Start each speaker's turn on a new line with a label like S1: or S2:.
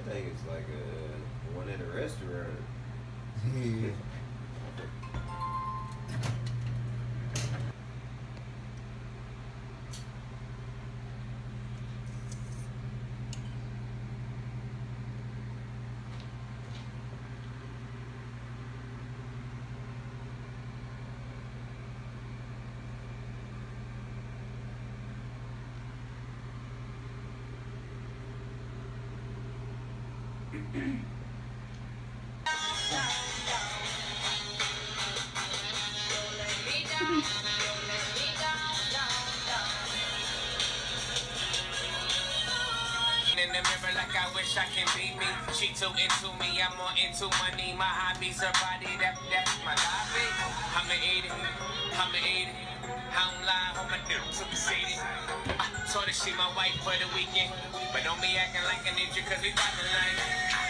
S1: think it's like one in a restaurant.
S2: Yeah.
S3: In the mirror like I wish I can be me. She too into me, I'm more into money. My hobbies are body, that's my hobby. I'ma eat it, I'ma eat it. I don't lie, hold my dick to be seated. Told her she my wife for the weekend, but don't be acting like a ninja cause we got the night.